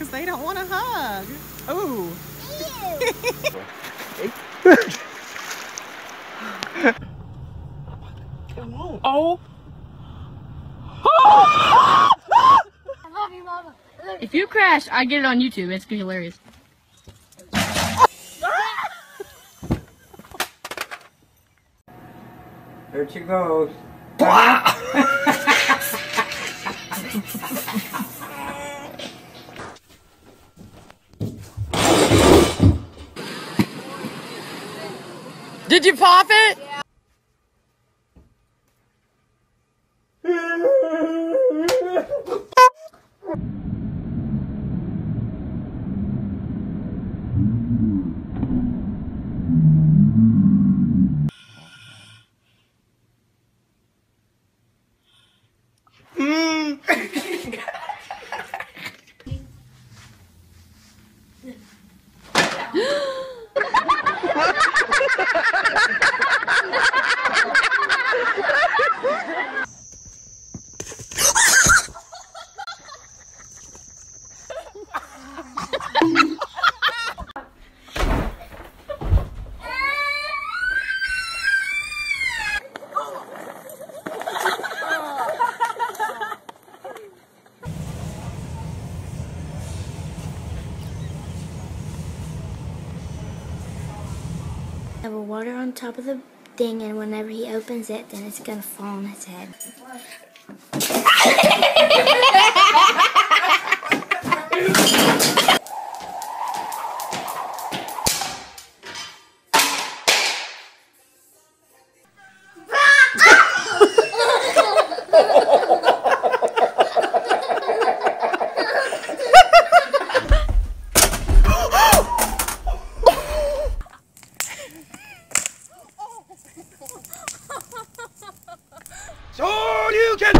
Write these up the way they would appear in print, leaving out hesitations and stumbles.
because they don't want to hug. Ooh. Oh. I love you, Mama. If you crash, I get it on YouTube. It's gonna be hilarious. There she goes. Did you pop it? Yeah. Have water on top of the thing, and whenever he opens it, then it's gonna fall on his head. So you can.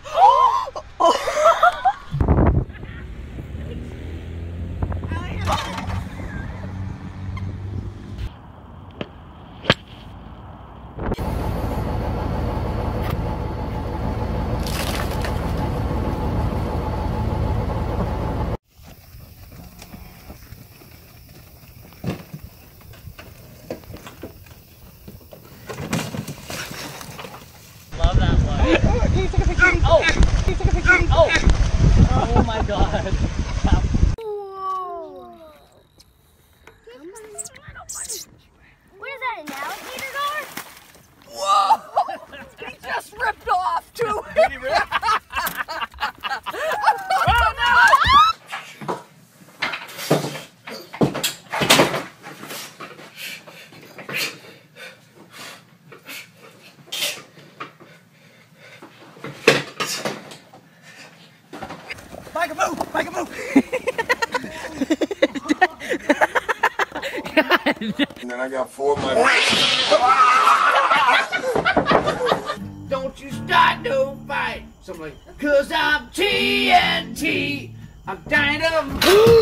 Love that one. Oh! Oh! Oh my god. What is that, an alligator guard? Whoa! He just ripped off too. Did he really? Oh no! Make a move! Make a move! And then I got 4 of my. Don't you start no fight. Something like, 'cause I'm TNT. I'm dynamite.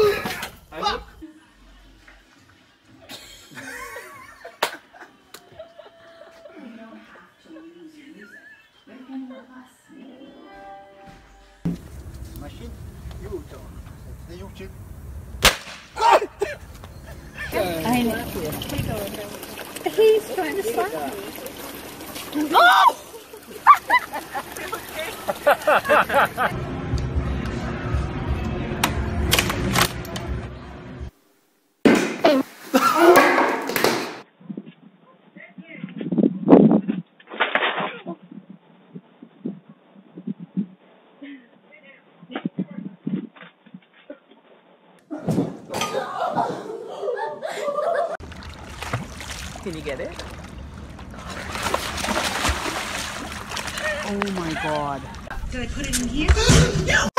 He's trying to slap me. Oh! Can you get it? Oh my god. Did I put it in here?